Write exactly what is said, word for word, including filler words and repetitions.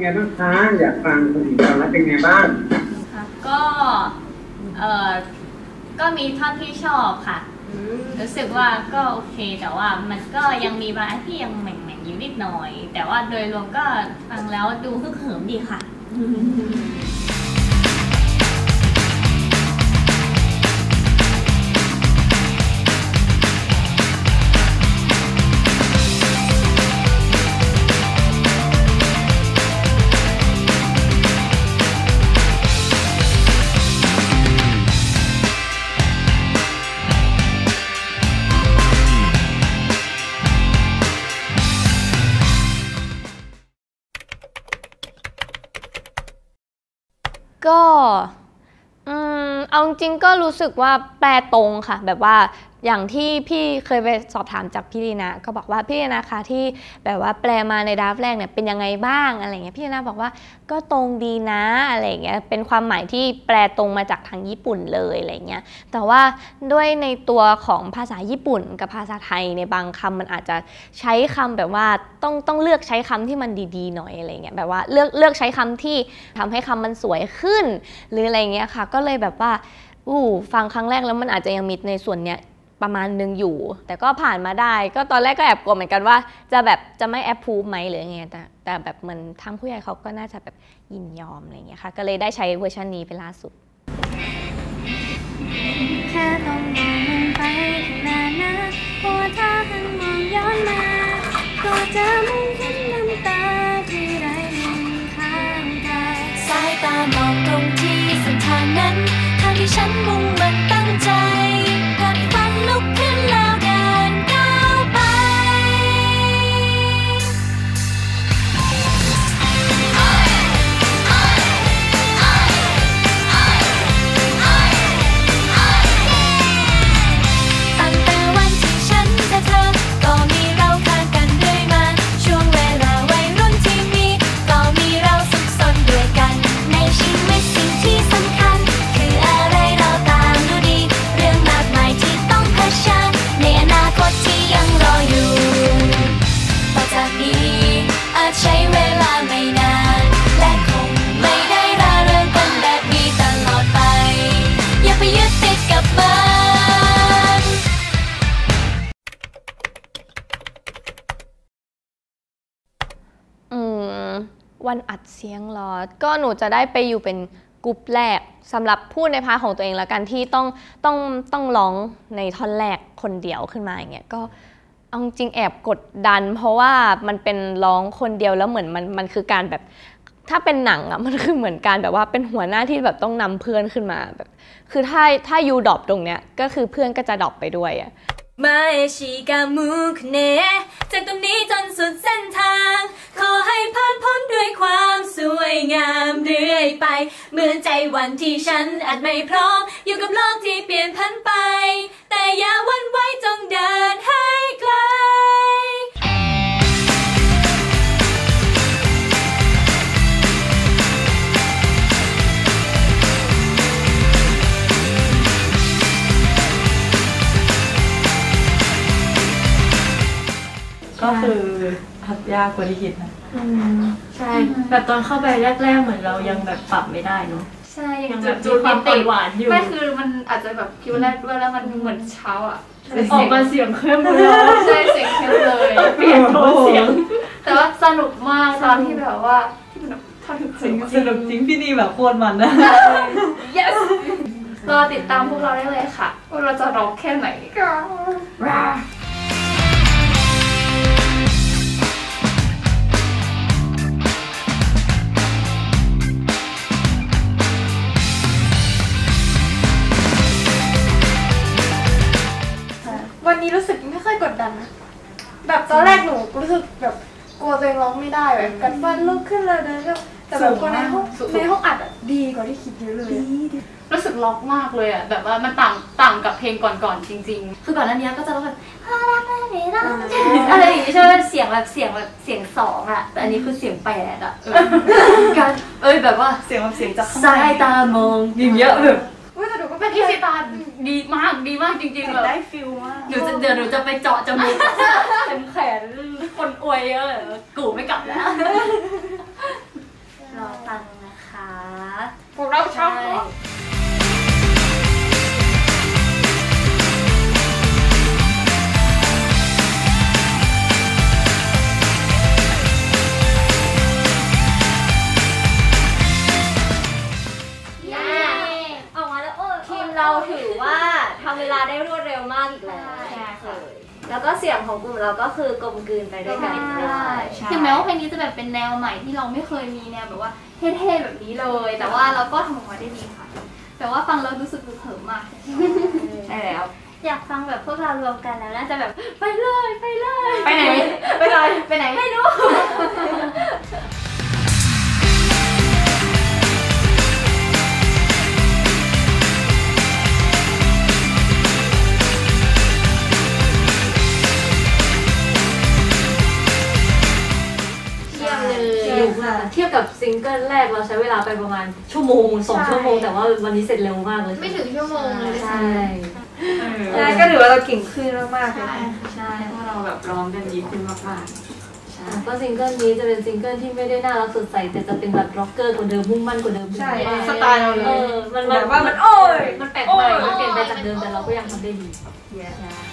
ไงบ้างคะอยากฟังคนอื่นฟังแล้วเป็นไงบ้างก็เออก็มีท่อนที่ชอบค่ะรู้สึกว่าก็โอเคแต่ว่ามันก็ยังมีบางที่ยังแหม่งๆอยู่นิดหน่อยแต่ว่าโดยรวมก็ฟังแล้วดูฮึกเหิมดีค่ะก็อืมเอาจริงก็รู้สึกว่าแปลตรงค่ะแบบว่าอย่างที่พี่เคยไปสอบถามจากพี่ลีนาก็บอกว่าพี่ลีนาคะที่แบบว่าแปลมาในดราฟต์แรกเนี่ยเป็นยังไงบ้างอะไรเงี้ยพี่ลีนาบอกว่าก็ตรงดีนะอะไรเงี้ยเป็นความหมายที่แปลตรงมาจากทางญี่ปุ่นเลยอะไรเงี้ยแต่ว่าด้วยในตัวของภาษาญี่ปุ่นกับภาษาไทยในบางคำมันอาจจะใช้คำแบบว่าต้องต้องเลือกใช้คำที่มันดีๆหน่อยอะไรเงี้ยแบบว่าเลือกเลือกใช้คำที่ทำให้คำมันสวยขึ้นหรืออะไรเงี้ยค่ะก็เลยแบบว่าอู้ฟังครั้งแรกแล้วมันอาจจะยังมีในส่วนเนี้ยประมาณนึงอยู่แต่ก็ผ่านมาได้ก็ตอนแรกก็แอบกลัวเหมือนกันว่าจะแบบจะไม่แอปพูฟไหมหรือไงแต่แต่แบบมันทางผู้ใหญ่เขาก็น่าจะแบบยินยอมอะไรอย่างเงี้ยค่ะก็เลยได้ใช้เวอร์ชันนี้เป็นล่าสุดแค่ต้องมองลงไปข้างหน้านะเพราะว่าถ้าหันมองย้อนมาก็จะมองเห็นน้ำตาที่ไหลลงข้างกายสายตามองตรงที่เส้นทางนั้นทางที่ฉันมุ่งมันตั้งใจกัดฟันลุกขึ้นแล้วเดินก้าวไปตั้งแต่วันที่ฉันเจอเธอก็มีเราข้างกันเรื่อยมาช่วงเวลาวัยรุ่นที่มีก็มีเราสุขสนด้วยกันในชีวิตสิ่งที่สำคัญคืออะไรเราต่างรู้ดีเรื่องมากมายที่ต้องเผชิญในอนาคตที่ยังรออยู่ต่อจากนี้อาจใช้เวลาไม่นานและคงไม่ได้ราเริงกันแบบนี้ตลอดไปอย่าไปยึดติดกับมันอืมวันอัดเสียงเหรอก็หนูจะได้ไปอยู่เป็นกลุ่มแรกสำหรับพูดในพาร์ทของตัวเองแล้วกันที่ต้องต้องต้องร้องในท่อนแรกคนเดียวขึ้นมาอย่างเงี้ยก็เอาจริงแอบกดดันเพราะว่ามันเป็นร้องคนเดียวแล้วเหมือนมันมันคือการแบบถ้าเป็นหนังอะมันคือเหมือนการแบบว่าเป็นหัวหน้าที่แบบต้องนำเพื่อนขึ้นมาแบบคือถ้าถ้ายูดรอปตรงเนี้ยก็คือเพื่อนก็จะดรอปไปด้วยอะมาเอชิกามุคเนจากตรงนี้จนสุดเส้นทางขอให้ผ่านพ้นด้วยความสวยงามเรื่อยไปเหมือนใจวันที่ฉันอาจไม่พร้อมอยู่กับโลกที่เปลี่ยนพันไปแต่อย่าหวั่นไหวจงเดินให้ไกลก็คือทัดยากกว่าที่คิดนะใช่แบบตอนเข้าไปแรกๆเหมือนเรายังแบบปรับไม่ได้เนาะใช่ยังแบบมีความติดหวานอยู่ไม่คือมันอาจจะแบบคิวแรกด้วยแล้วมันเหมือนเช้าอ่ะออกมาเสียงเข้มเลยใช่เสียงเข้มเลยเปลี่ยนโทนเสียงแต่ว่าสนุกมากตอนที่แบบว่าที่มันท่อนถึงจริงสนุกจริงพี่นี่แบบโคตรมันนะ yes รอติดตามพวกเราได้เลยค่ะว่าเราจะร้องแค่ไหนก็วันนี้รู้สึกไม่ค่อยกดดันนะแบบตอนแรกหนูรู้สึกแบบกลัวตัวเองร้องไม่ได้แบบกัดฟันลุกขึ้นเลยนะแต่แบบคนในห้องในห้องอัดอ่ะดีกว่าที่คิดเยอะเลยรู้สึกล็อกมากเลยอ่ะแบบว่ามันต่างต่างกับเพลงก่อนๆจริงๆคือก่อนหน้านี้ก็จะร้องแบบอะไรอย่างงี้ใช่ไหมเสียงแบบเสียงแบบเสียงสองอ่ะแต่อันนี้คือเสียงแปดอ่ะการเอ้ยแบบว่าเสียงแบบเสียงจากสายตามองอย่างเงี้ยแบบแต่หนูก็เป็นที่สายตาดีมากดีมากจริงๆแบบได้ฟิลมากหนูจะเดี๋ยวหนูจะไปเจาะจมูกเต็มแขนคนอวยเยอะกูไม่กลับแล้วำเวลาได้รวดเร็วมากอีกแล้วแล้วก็เสียงของกลุ่มเราก็คือกลมกลืนไปด้วยกันถึงแม้ว่าเพลงนี้จะแบบเป็นแนวใหม่ที่เราไม่เคยมีแนวแบบว่าเท่ๆแบบนี้เลย แต่ว่าเราก็ทำออกมาได้ดีค่ะแต่ว่าฟังแล้วรู้สึกเขิมมากใช่แล้วอยากฟังแบบพวกเรารวมกันแล้วน่าจะแบบไปเลยไปเลยไปไหนไปเลยไปไหนไม่รู้เทียบกับซิงเกิลแรกเราใช้เวลาไปประมาณชั่วโมงสองชั่วโมงแต่ว่าวันนี้เสร็จเร็วมากเลยไม่ถึงชั่วโมงเลยใช่ใช่ก็ถือว่าเราเก่งขึ้นมากๆเลยใช่เพราะเราแบบร้องกันดีขึ้นมากๆใช่ก็ซิงเกิลนี้จะเป็นซิงเกิลที่ไม่ได้น่ารักสดใสแต่จะเป็นแบบร็อกเกอร์กว่าเดิมมุ่งมั่นกว่าเดิมใช่สไตล์เราเลยมันแบบว่ามันโอ้ยมันแปลกใหม่มันเปลี่ยนไปจากเดิมแต่เราก็ยังทำได้ดี